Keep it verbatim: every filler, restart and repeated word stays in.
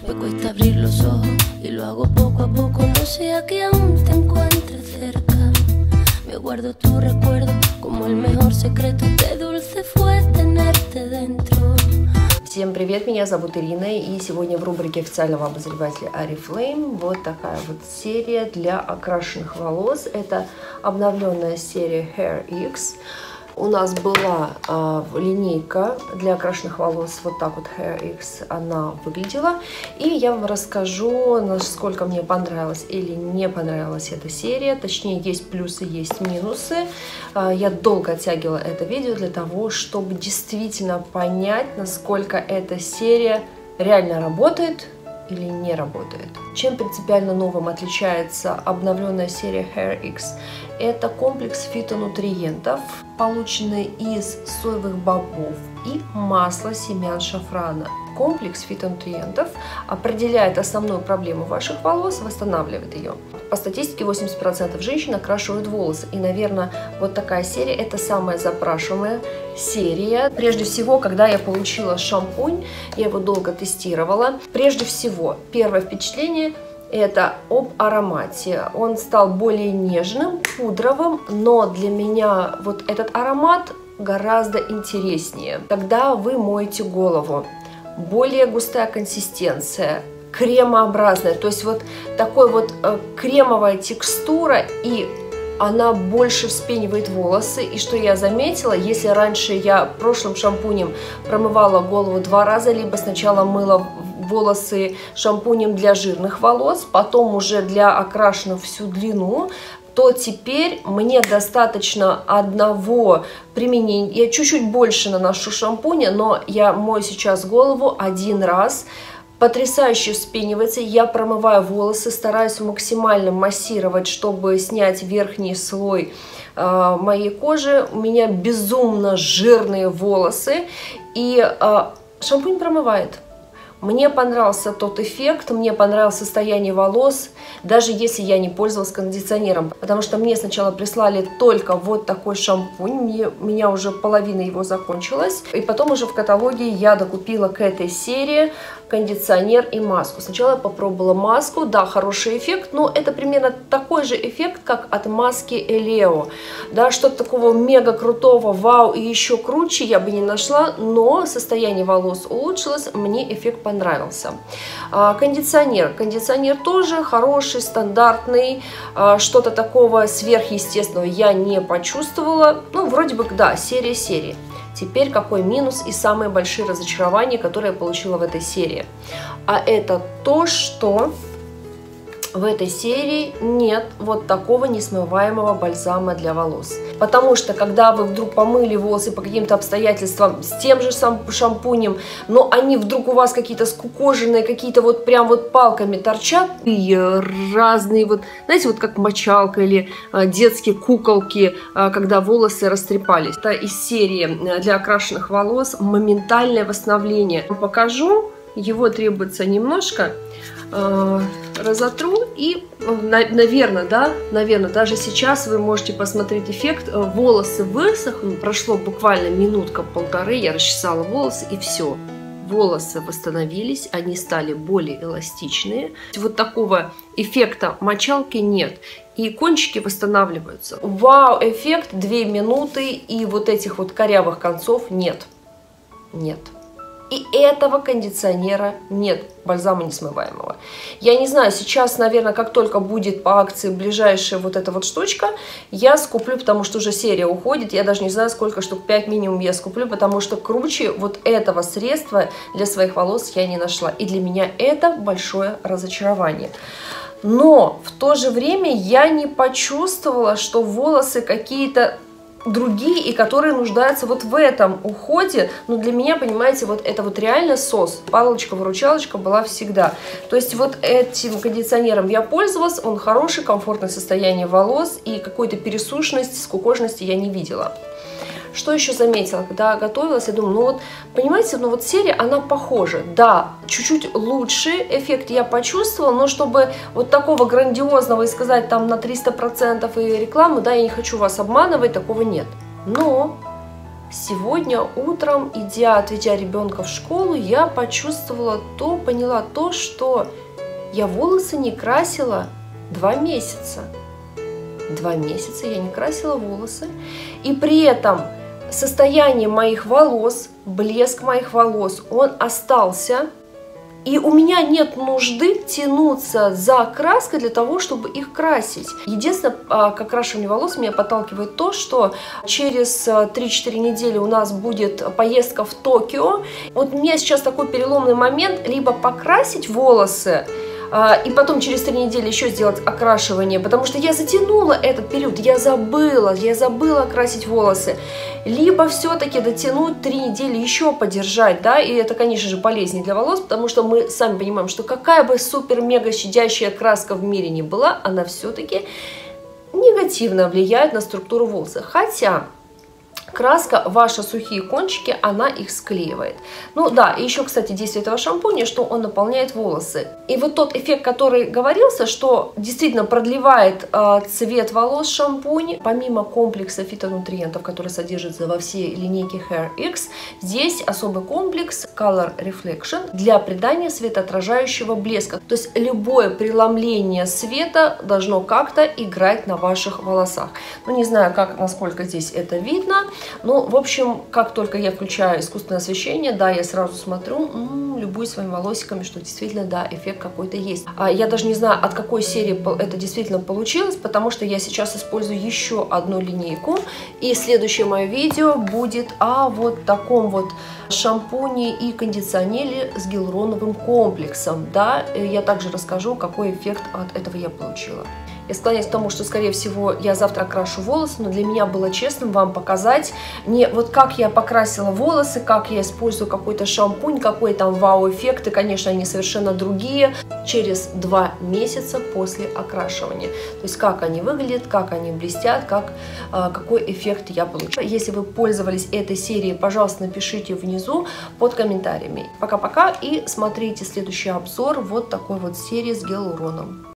Me cuesta abrir los ojos y lo hago poco a poco. No sea que aún te encuentres cerca. Me guardo tu recuerdo como el mejor secreto. Qué dulce fue tenerte dentro. Всем привет, меня зовут Ирина, и сегодня в рубрике официального обозревателя Oriflame вот такая вот серия для окрашенных волос. Это обновленная серия Hair X. У нас была э, линейка для окрашенных волос, вот так вот Hair X она выглядела. И я вам расскажу, насколько мне понравилась или не понравилась эта серия. Точнее, есть плюсы, есть минусы. Э, я долго оттягивала это видео для того, чтобы действительно понять, насколько эта серия реально работает или не работает. Чем принципиально новым отличается обновленная серия Hair X? Это комплекс фитонутриентов, полученный из соевых бобов и масла семян шафрана. Комплекс фитонутриентов определяет основную проблему ваших волос, восстанавливает ее. По статистике восемьдесят процентов женщин окрашивают волосы. И, наверное, вот такая серия – это самая запрашиваемая серия. Прежде всего, когда я получила шампунь, я его долго тестировала. Прежде всего, первое впечатление – это об аромате. Он стал более нежным, пудровым, но для меня вот этот аромат гораздо интереснее. Когда вы моете голову, более густая консистенция, кремообразная, то есть вот такой вот э, кремовая текстура, и она больше вспенивает волосы. И что я заметила, если раньше я прошлым шампунем промывала голову два раза, либо сначала мыла волосы шампунем для жирных волос, потом уже для окрашенных всю длину, то теперь мне достаточно одного применения. Я чуть-чуть больше наношу шампуня, но я мою сейчас голову один раз. Потрясающе вспенивается. Я промываю волосы, стараюсь максимально массировать, чтобы снять верхний слой э, моей кожи. У меня безумно жирные волосы, и э, шампунь промывает. Мне понравился тот эффект, мне понравилось состояние волос, даже если я не пользовалась кондиционером. Потому что мне сначала прислали только вот такой шампунь, мне, у меня уже половина его закончилась. И потом уже в каталоге я докупила к этой серии кондиционер и маску. Сначала я попробовала маску, да, хороший эффект, но это примерно такой же эффект, как от маски Элео. Да, что-то такого мега крутого, вау, и еще круче я бы не нашла, но состояние волос улучшилось, мне эффект понравился. Понравился. А, кондиционер. Кондиционер тоже хороший, стандартный. А, что-то такого сверхъестественного я не почувствовала. Ну, вроде бы, да, серия серии. Теперь какой минус и самые большие разочарования, которые я получила в этой серии? А это то, что в этой серии нет вот такого несмываемого бальзама для волос. Потому что, когда вы вдруг помыли волосы по каким-то обстоятельствам с тем же шампунем, но они вдруг у вас какие-то скукоженные, какие-то вот прям вот палками торчат, и разные вот, знаете, вот как мочалка или а, детские куколки, а, когда волосы растрепались. Это из серии для окрашенных волос моментальное восстановление. Покажу, его требуется немножко. Разотру, и, наверное, да, наверное, даже сейчас вы можете посмотреть эффект. Волосы высохнут, прошло буквально минутка-полторы, я расчесала волосы, и все. Волосы восстановились, они стали более эластичные. Вот такого эффекта мочалки нет. И кончики восстанавливаются. Вау, эффект две минуты, и вот этих вот корявых концов нет. Нет. И этого кондиционера нет, бальзама несмываемого. Я не знаю, сейчас, наверное, как только будет по акции ближайшая вот эта вот штучка, я скуплю, потому что уже серия уходит. Я даже не знаю, сколько штук, пять минимум я скуплю, потому что круче вот этого средства для своих волос я не нашла. И для меня это большое разочарование. Но в то же время я не почувствовала, что волосы какие-то другие, и которые нуждаются вот в этом уходе. Но для меня, понимаете, вот это вот реально сос. Палочка-выручалочка была всегда. То есть вот этим кондиционером я пользовалась, он хороший, комфортное состояние волос, и какой-то пересушенности, скукоженности я не видела. Что еще заметила, когда готовилась, я думаю, ну вот, понимаете, ну вот серия, она похожа. Да, чуть-чуть лучше эффект я почувствовала, но чтобы вот такого грандиозного и сказать там на триста процентов и рекламу, да, я не хочу вас обманывать, такого нет. Но сегодня утром, идя, отведя ребенка в школу, я почувствовала то, поняла то, что я волосы не красила два месяца. Два месяца я не красила волосы. И при этом состояние моих волос, блеск моих волос, он остался. И у меня нет нужды тянуться за краской для того, чтобы их красить. Единственное, к окрашиванию волос меня подталкивает то, что через три-четыре недели у нас будет поездка в Токио. Вот у меня сейчас такой переломный момент: либо покрасить волосы, и потом через три недели еще сделать окрашивание, потому что я затянула этот период, я забыла, я забыла красить волосы. Либо все-таки дотянуть три недели еще подержать, да, и это, конечно же, полезнее для волос, потому что мы сами понимаем, что какая бы супер-мега щадящая краска в мире ни была, она все-таки негативно влияет на структуру волоса. Хотя краска, ваши сухие кончики, она их склеивает. Ну да, и еще, кстати, действие этого шампуня, что он наполняет волосы. И вот тот эффект, который говорился, что действительно продлевает э, цвет волос шампунь, помимо комплекса фитонутриентов, который содержится во всей линейке Hair X, здесь особый комплекс Color Reflection для придания светоотражающего блеска. То есть любое преломление света должно как-то играть на ваших волосах. Ну, не знаю, как, насколько здесь это видно. Ну, в общем, как только я включаю искусственное освещение, да, я сразу смотрю, м-м, любуюсь своими волосиками, что действительно, да, эффект какой-то есть. А я даже не знаю, от какой серии это действительно получилось, потому что я сейчас использую еще одну линейку, и следующее мое видео будет о вот таком вот шампуне и кондиционере с гиалуроновым комплексом, да, я также расскажу, какой эффект от этого я получила. Я склоняюсь к тому, что, скорее всего, я завтра окрашу волосы, но для меня было честным вам показать не вот как я покрасила волосы, как я использую какой-то шампунь, какой там вау-эффект, и, конечно, они совершенно другие через два месяца после окрашивания. То есть, как они выглядят, как они блестят, как, какой эффект я получила. Если вы пользовались этой серией, пожалуйста, напишите внизу под комментариями. Пока-пока и смотрите следующий обзор вот такой вот серии с гиалуроном.